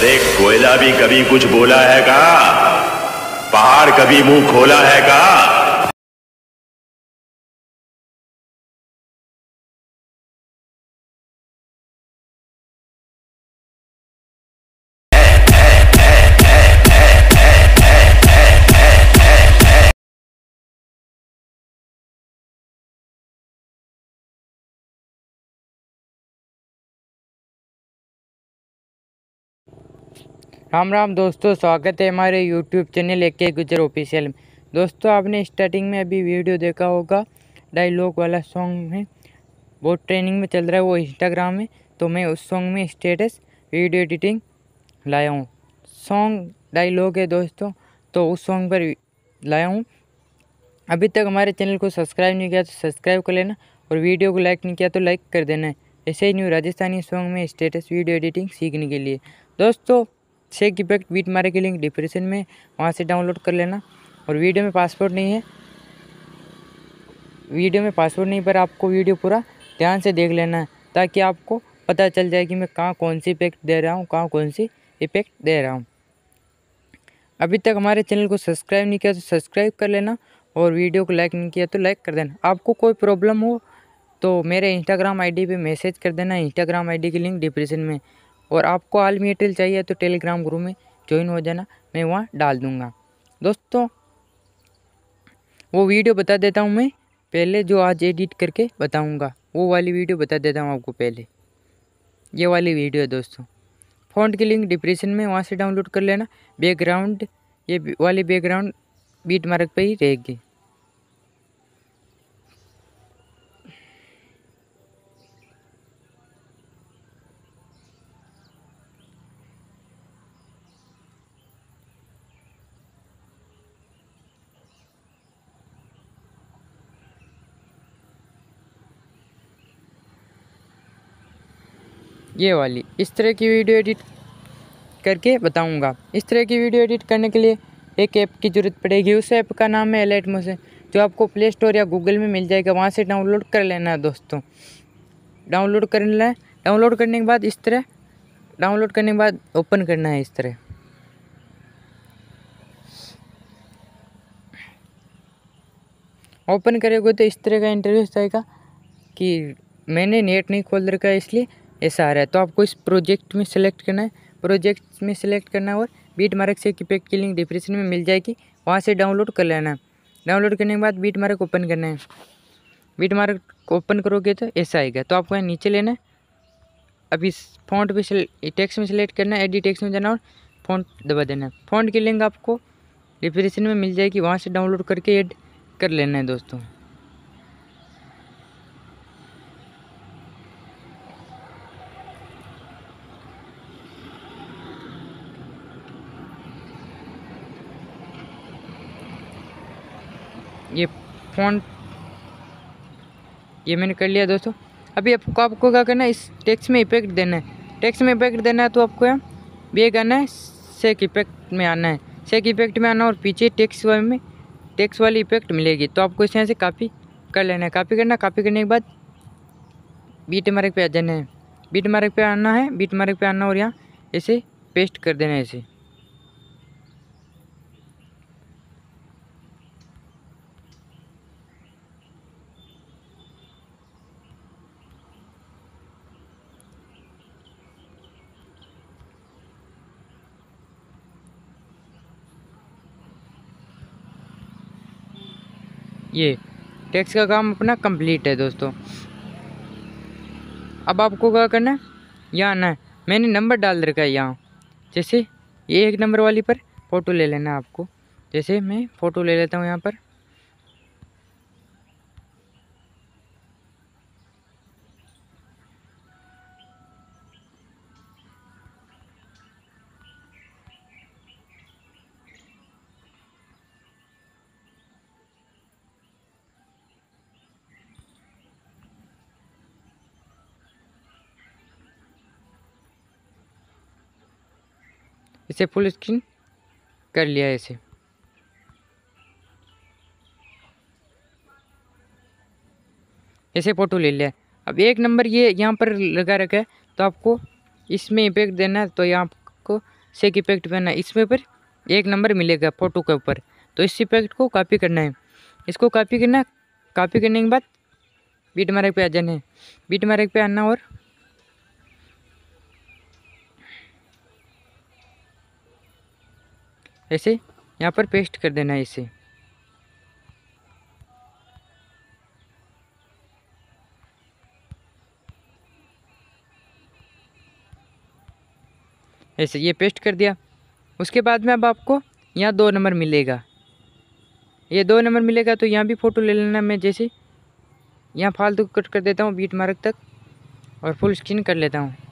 अरे कोयला भी कभी कुछ बोला है का? पहाड़ कभी मुंह खोला है का? राम राम दोस्तों, स्वागत है हमारे YouTube channel AK Gujar official में। दोस्तों, आपने स्टार्टिंग में अभी वीडियो देखा होगा, डायलॉग वाला सॉन्ग है, बहुत ट्रेनिंग में चल रहा है वो इंस्टाग्राम में। तो मैं उस सॉन्ग में स्टेटस वीडियो एडिटिंग लाया हूँ। सॉन्ग डायलॉग है दोस्तों, तो उस सॉन्ग पर लाया हूँ। अभी तक हमारे चैनल को सब्सक्राइब नहीं किया तो सब्सक्राइब कर लेना, और वीडियो को लाइक नहीं किया तो लाइक कर देना। ऐसे ही न्यू राजस्थानी सॉन्ग में स्टेटस वीडियो एडिटिंग सीखने के लिए दोस्तों, शेक इफेक्ट बीट मारे के लिंक डिस्क्रिप्शन में, वहाँ से डाउनलोड कर लेना। और वीडियो में पासवर्ड नहीं पर आपको वीडियो पूरा ध्यान से देख लेना है, ताकि आपको पता चल जाए कि मैं कहाँ कौन सी इफेक्ट दे रहा हूँ, कहाँ कौन सी इफेक्ट दे रहा हूँ। अभी तक हमारे चैनल को सब्सक्राइब नहीं किया तो सब्सक्राइब कर लेना, और वीडियो को लाइक नहीं किया तो लाइक कर देना। आपको कोई प्रॉब्लम हो तो मेरे इंस्टाग्राम आईडी पे मैसेज कर देना, इंस्टाग्राम आईडी की लिंक डिस्क्रिप्शन में। और आपको आल मटेरियल चाहिए तो टेलीग्राम ग्रुप में ज्वाइन हो जाना, मैं वहाँ डाल दूँगा। दोस्तों, वो वीडियो बता देता हूँ मैं पहले, जो आज एडिट करके बताऊँगा वो वाली वीडियो बता देता हूँ आपको पहले। ये वाली वीडियो है दोस्तों, फ़ॉन्ट की लिंक डिस्क्रिप्शन में, वहाँ से डाउनलोड कर लेना। बैकग्राउंड ये वाली बैकग्राउंड बीट मार्क पे ही रहेगी। ये वाली इस तरह की वीडियो एडिट करके बताऊंगा। इस तरह की वीडियो एडिट करने के लिए एक ऐप की ज़रूरत पड़ेगी। उस ऐप का नाम है एलाइट मोशन, जो आपको प्ले स्टोर या गूगल में मिल जाएगा, वहाँ से डाउनलोड कर लेना है दोस्तों। डाउनलोड कर लेना है। डाउनलोड करने के बाद इस तरह ओपन करना है। इस तरह ओपन करेंगे तो इस तरह का इंटरव्यू आएगा कि मैंने नेट नहीं खोल रखा है इसलिए ऐसा आ रहा है। तो आपको इस प्रोजेक्ट में सेलेक्ट करना है, और बीट मार्क से इफेक्ट की लिंक डिस्क्रिप्शन में मिल जाएगी, वहाँ से डाउनलोड कर लेना है। डाउनलोड करने के बाद बीट मार्क ओपन करना है। बीट मार्क ओपन करोगे तो ऐसा आएगा। तो आपको यहाँ नीचे लेना है, अब इस फॉन्ट पे टेक्स्ट में सेलेक्ट करना है, एडिट टेक्स्ट में जाना और फॉन्ट दबा देना है। फॉन्ट की लिंक आपको डिस्क्रिप्शन में मिल जाएगी, वहाँ से डाउनलोड करके ऐड कर लेना है दोस्तों। ये फॉन्ट ये मैंने कर लिया दोस्तों। अभी आपको क्या करना है, इस टेक्स्ट में इफेक्ट देना है। टेक्स्ट में इफेक्ट देना है तो आपको यहाँ बैक आना है, शेक इफेक्ट में आना है। शेक इफेक्ट में आना और पीछे टेक्स्ट वाली इफेक्ट मिलेगी। तो आपको इस यहाँ से कॉपी कर लेना है। कॉपी करने के बाद बीट मार्क पे आ जाना है। बीट मार्क पे आना और यहाँ ऐसे पेस्ट कर देना है ऐसे। ये टेक्स्ट का काम अपना कंप्लीट है दोस्तों। अब आपको क्या करना है, यहाँ आना है। मैंने नंबर डाल रखा है यहाँ, जैसे ये 1 नंबर वाली पर फ़ोटो ले लेना है आपको। जैसे मैं फ़ोटो ले लेता हूँ यहाँ पर। इसे फुल स्क्रीन कर लिया ऐसे फ़ोटो ले लिया। अब 1 नंबर ये यहाँ पर लगा रखा है, तो आपको इसमें इफेक्ट देना है। तो यहाँ आपको सेक इफेक्ट पे ना इसमें पर 1 नंबर मिलेगा फ़ोटो के ऊपर। तो इस इफेक्ट को कॉपी करना है। इसको कॉपी करना है। कॉपी करने के बाद बिटमार्क पे आ जाना है। बिटमार्क पे आना और ऐसे यहाँ पर पेस्ट कर देना है इसे। ऐसे ये पेस्ट कर दिया। उसके बाद में अब आपको यहाँ 2 नंबर मिलेगा। ये 2 नंबर मिलेगा तो यहाँ भी फ़ोटो ले लेना। मैं जैसे यहाँ फालतू कट कर देता हूँ बिटमार्क तक और फुल स्क्रीन कर लेता हूँ।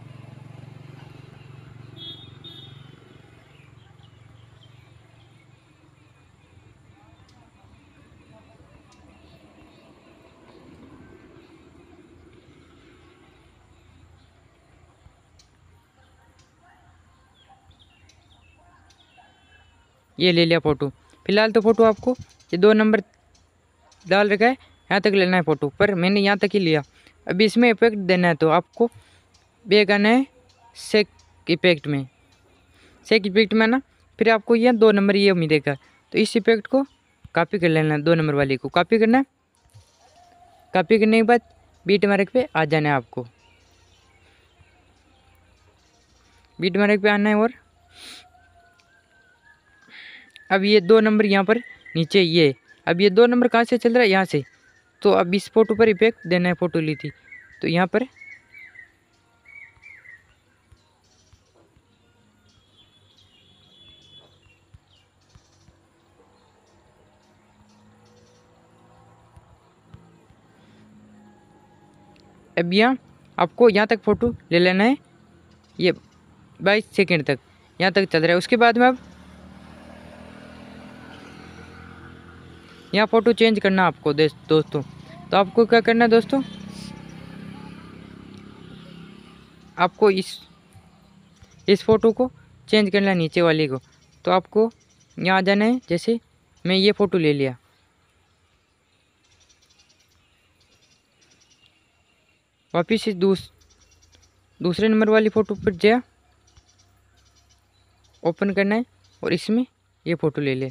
ये ले लिया फ़ोटो। फिलहाल तो फ़ोटो आपको ये 2 नंबर डाल रखा है, यहाँ तक लेना है फ़ोटो, पर मैंने यहाँ तक ही लिया। अभी इसमें इफेक्ट देना है तो आपको बैक आना है सेक इफेक्ट में। सेक इफेक्ट में ना फिर आपको यह 2 नंबर ये मिलेगा। तो इस इफेक्ट को कॉपी कर लेना है। 2 नंबर वाली को कॉपी करना है। कॉपी करने के बाद बिटमार्क पे आ जाना है आपको। बिटमार्क पे आना है और अब ये 2 नंबर यहाँ पर नीचे ये, अब ये 2 नंबर कहाँ से चल रहा है, यहाँ से। तो अब इस फ़ोटो पर इफेक्ट देना है। फ़ोटो ली थी तो यहाँ पर अब यहाँ आपको यहाँ तक फ़ोटो ले लेना है। ये 22 सेकेंड तक यहाँ तक चल रहा है। उसके बाद में अब यहाँ फ़ोटो चेंज करना आपको दोस्तों। तो आपको क्या करना है दोस्तों, आपको इस फ़ोटो को चेंज करना है नीचे वाली को। तो आपको यहाँ आ जाना है। जैसे मैं ये फ़ोटो ले लिया, वापिस इस दूसरे नंबर वाली फ़ोटो पर जा, ओपन करना है और इसमें ये फ़ोटो ले ले।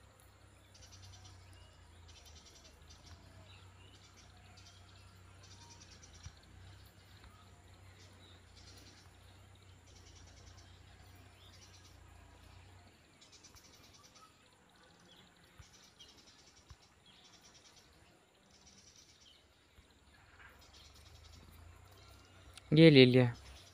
ये ले लिया।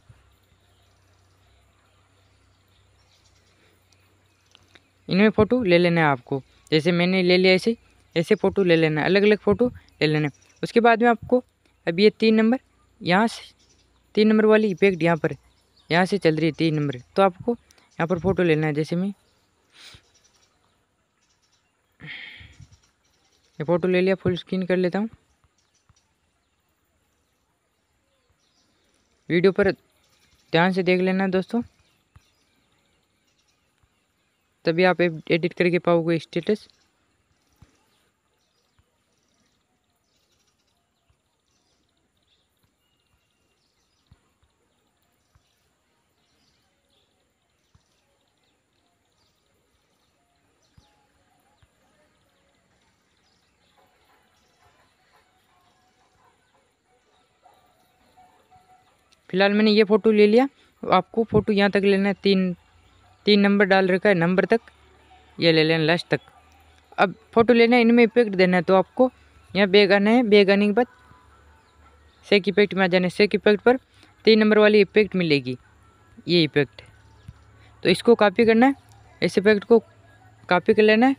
इनमें फ़ोटो ले लेना है आपको। जैसे मैंने ले लिया ऐसे ऐसे फ़ोटो ले लेना है, अलग अलग फ़ोटो ले लेना है। उसके बाद में आपको अब ये 3 नंबर यहाँ से 3 नंबर वाली इफेक्ट यहाँ पर यहाँ से चल रही है 3 नंबर। तो आपको यहाँ पर फ़ोटो लेना है। जैसे मैं ये फ़ोटो ले लिया, फुल स्क्रीन कर लेता हूँ। वीडियो पर ध्यान से देख लेना दोस्तों, तभी आप एडिट करके पाओगे स्टेटस। फिलहाल मैंने ये फ़ोटो ले लिया। आपको फ़ोटो यहाँ तक लेना है। 3 नंबर डाल रखा है, नंबर तक ये ले लेना, लास्ट तक। अब फ़ोटो लेना है, इनमें इफेक्ट देना है। तो आपको यहाँ बैग आना है। बैग आने के बाद सेक इफेक्ट में आ जाना है। सेक इफेक्ट पर 3 नंबर वाली इफेक्ट मिलेगी, ये इफेक्ट। तो इसको कॉपी करना है। इस इफेक्ट को कॉपी कर लेना है।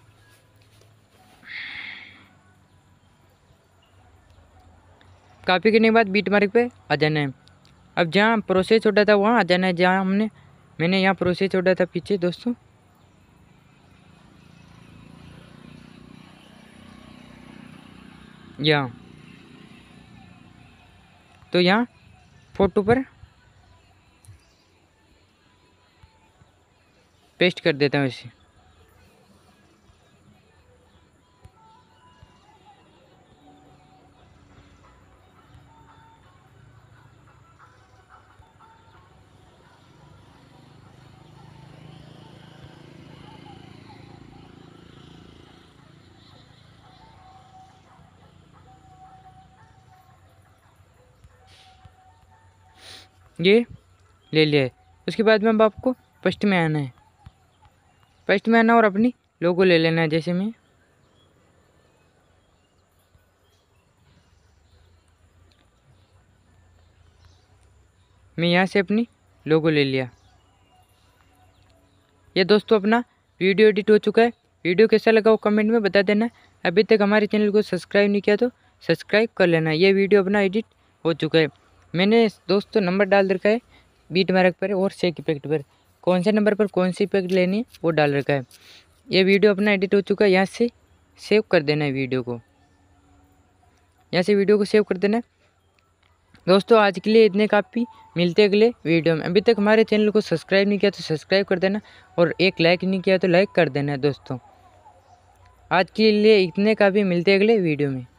कॉपी करने के बाद बिटमार्क पे आ जाना है। अब जहाँ प्रोसेस छोड़ा था वहाँ आ जाना है, जहाँ मैंने यहाँ प्रोसेस छोड़ा था पीछे दोस्तों। यहाँ तो यहाँ फ़ोटो पर पेस्ट कर देता हूँ इसे। ये ले लिया है। उसके बाद में अब आपको फर्स्ट में आना है, फर्स्ट में आना और अपनी लोगो ले लेना है। जैसे मैं यहाँ से अपनी लोगो ले लिया। ये दोस्तों अपना वीडियो एडिट हो चुका है। वीडियो कैसा लगा वो कमेंट में बता देना। अभी तक हमारे चैनल को सब्सक्राइब नहीं किया तो सब्सक्राइब कर लेना। ये वीडियो अपना एडिट हो चुका है। मैंने दोस्तों नंबर डाल रखा है बीट मार्क पर और शेक इफेक्ट पर, कौन से नंबर पर कौन सी इफेक्ट लेनी है वो डाल रखा है। ये वीडियो अपना एडिट हो चुका है। यहाँ से सेव कर देना है वीडियो को, यहाँ से वीडियो को सेव कर देना है। दोस्तों आज के लिए इतने काफ़ी, मिलते अगले वीडियो में। अभी तक हमारे चैनल को सब्सक्राइब नहीं किया तो सब्सक्राइब कर देना और एक लाइक नहीं किया तो लाइक कर देना दोस्तों। आज के लिए इतने काफ़ी, मिलते अगले वीडियो में।